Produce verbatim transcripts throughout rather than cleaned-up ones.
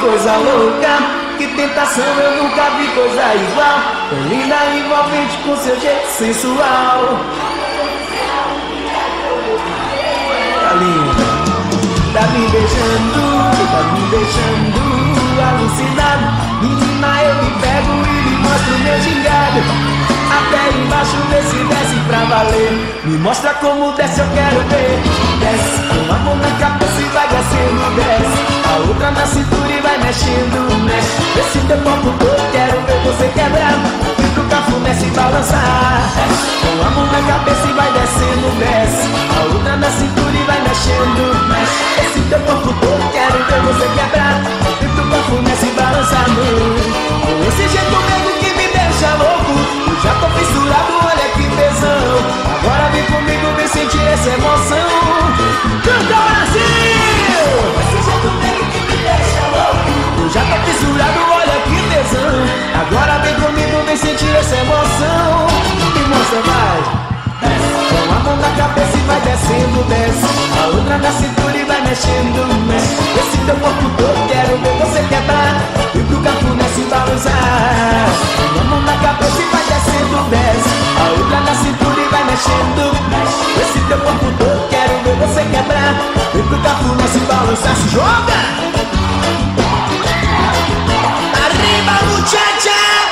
coisa louca, que tentação, eu nunca vi coisa igual. Tão linda, envolvente com seu jeito sensual. Tá linda. Tá me beijando, tá me deixando alucinado. Menina, eu me pego e me mostro meu gingado. Até embaixo desse desce pra valer. Me mostra como desce, eu quero ver. Desce, com a mão na cabeça e vai descendo, desce. A outra na cintura e vai mexendo, mexe. Esse teu corpo todo, quero ver você quebrar. E pro cafuné se balançar. Com a mão na cabeça e vai descendo, desce. A outra na cintura e vai mexendo, mexe. Esse teu corpo todo, quero ver você quebrar. E pro cafuné se balançar. Com esse jeito mesmo que me deixa louco. Eu já tô fissurado, olha que tesão. Agora vem comigo, vem sentir essa emoção. Canta, Brasil! Esse jeito mesmo que me deixa louco. Eu já tô fissurado, olha que tesão. Agora vem comigo, vem sentir essa emoção. Me mostra mais. Com a mão na cabeça e vai descendo, desce. A outra na cintura e vai mexendo, mexe. Esse teu corpo todo, quero ver você quebrar. E pro cafuné se balançar. Com a mão na cabeça e vai descendo, desce. A outra na cintura e vai mexendo, mexe. Esse teu corpo todo, quero ver você quebrar. E pro cafuné se balançar, se joga! Arriba, muchacha!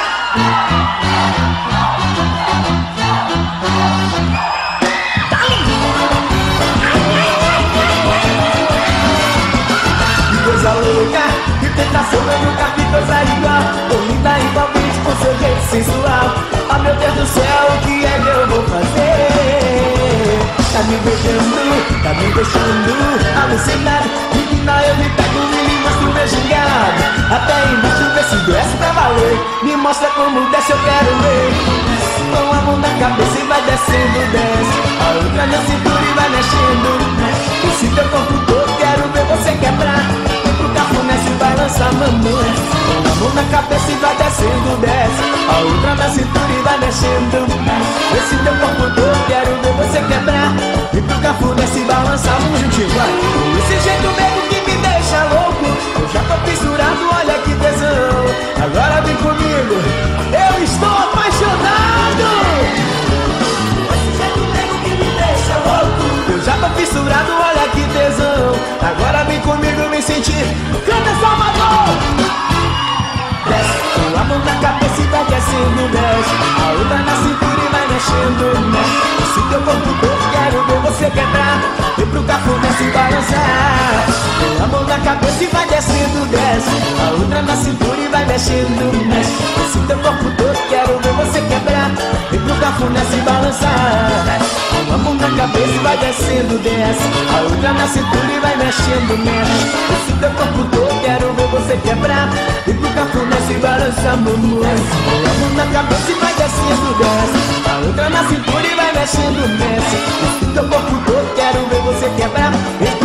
Louca, que tentação, eu nunca vi coisa igual. Tô linda, envolvente com seu jeito sensual. Oh meu Deus do céu, o que é que eu vou fazer? Tá me beijando, tá me deixando alucinado. Menina, eu me pego e me mostro meu gingado. Até embaixo vê se desce pra valer. Me mostra como desce, eu quero ver. Com a mão na cabeça e vai descendo, desce. A outra na cintura e vai mexendo. Esse teu corpo todo, quero ver você quebrar. Cafuné se balança, mamãe. Com a mão na cabeça e vai descendo, desce. A outra na cintura e vai mexendo. Esse teu corpo todo, quero ver você quebrar. E pro cafuné se balança, vamos juntinho, vai. Com esse jeito mesmo que me deixa louco. Eu já tô fissurado, olha que tesão. Agora vem comigo, eu estou apaixonado. Esse jeito mesmo que me deixa louco. Eu já tô fissurado, olha que tesão. Agora vem comigo, me sentir. Canta, Salvador! Desce, com a mão na cabeça e vai descendo, desce. A outra na cintura e vai mexendo, mexe. Esse teu corpo todo, quero ver você quebrar. E pro cafuné se balançar. Com a mão na cabeça e vai descendo, desce. A outra na cintura e vai mexendo, mexe. Esse teu corpo todo, quero ver você quebrar. E pro cafuné se balançar. Com a mão na cabeça e vai descendo, desce. A outra na cintura e vai mexendo, mexe. Esse teu corpo todo, quero ver você quebrar. E pro cafuné se balançar, mamãe. Com a mão na cabeça e vai descendo, desce. A outra na cintura e vai mexendo, mexe. Esse teu corpo todo, quero ver você quebrar. E